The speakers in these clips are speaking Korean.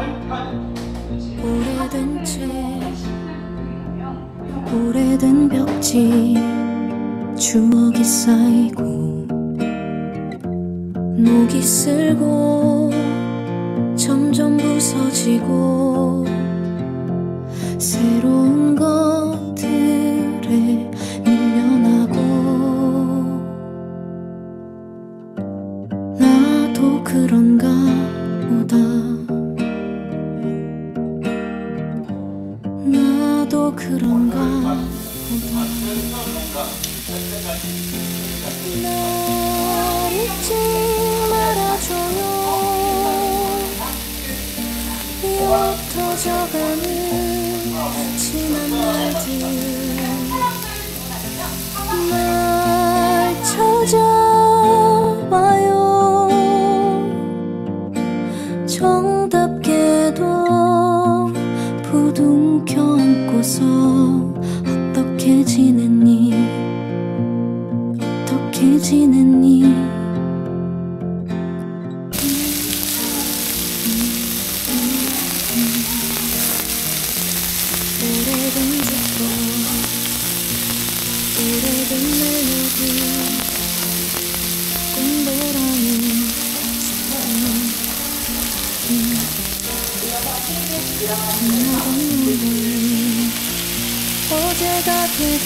오래된 책, 오래된 벽지, 추억이 쌓이고 녹이 슬고 점점 부서지고 새로운 것들에 밀려나고 나도 그런가 보다. 나도 그런가 보다. 날 잊지 말아줘요. 옅어져가는 지난 날들 날 찾아와요. 정답게도 부둥켜 안고서 어떻게 지냈니? 어떻게 지냈니? 오래된 듣고 오래된 멜로디 꿈보라는 지나간 노래 어제 같아도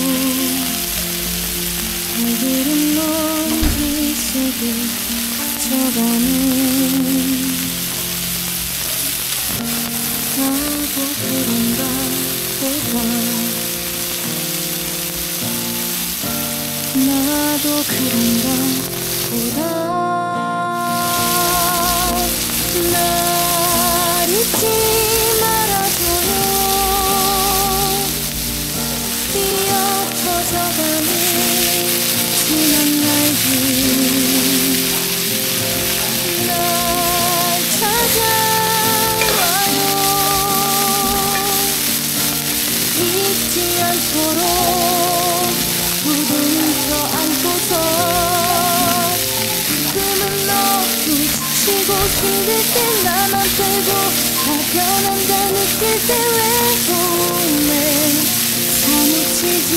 오늘은 먼지 속에 갇혀가는 나도 그런가 보다. 나도 그런가 보다. 날 잊지 말아줘요. 옅어져가는 지난 날들 날 찾아와요. 잊지 않도록 부둥켜 안고서 지금은 너무 지치고 힘들 때 나만 빼고 다 변한다 느낄 때 외로움에 사무치지.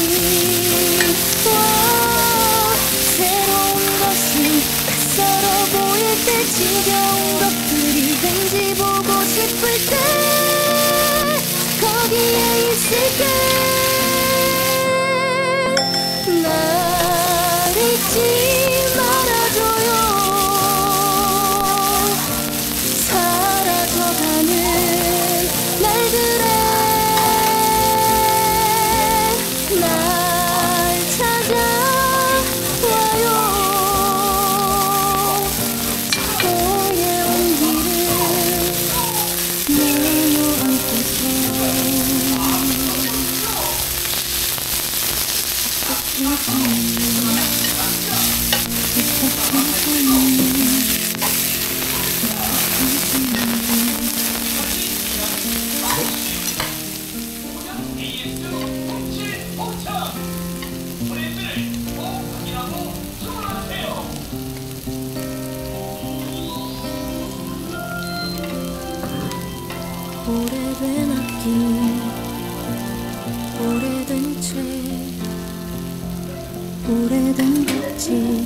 새로운 것은 낯설어 보일 때 지겨운 것들이 왠지 보고 싶을 때 거기에 있을게. 날 잊지 말아줘요. 사라져가는 날들에 날 찾아와요. 너의 온기를 내려 안고서 오래된 악기, 오래된 책, 오래된 벽지,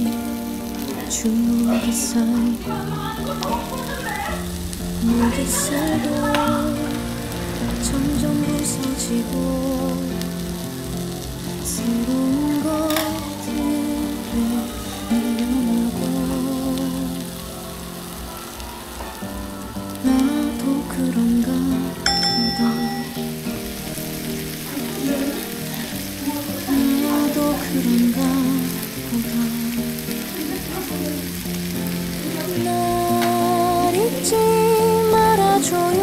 추억이 쌓이고 녹이 슬고 점점 부서지고 새로운 것들에 밀려나고 나도 그런가 보다. 나도 그런가 보다. 날 잊지 말아줘요.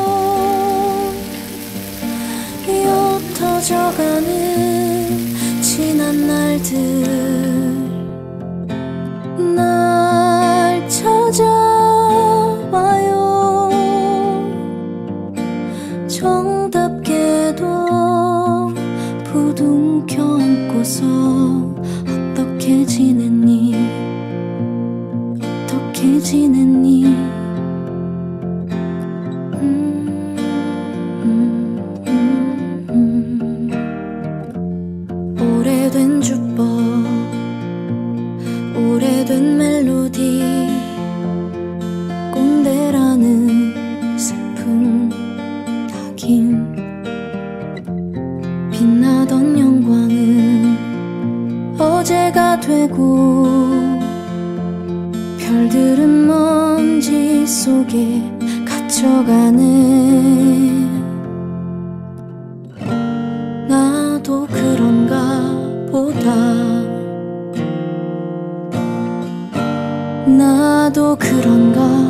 옅어져가는 지난 날들 날 찾아와요. 정답게도 부둥켜 안고서 어떻게 지냈니? 어떻게 지냈니? 연주법 오래된 멜로디 꼰대라는 슬픈 낙인 빛나던 영광은 어제가 되고 별들은 먼지 속에 갇혀가네. 나도 그런가 보다. 나도 그런가